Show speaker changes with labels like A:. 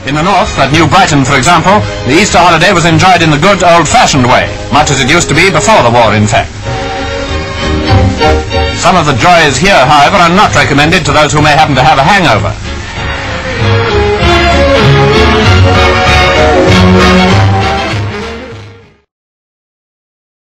A: In the north, at New Brighton, for example, the Easter holiday was enjoyed in the good, old-fashioned way, much as it used to be before the war, in fact. Some of the joys here, however, are not recommended to those who may happen to have a hangover.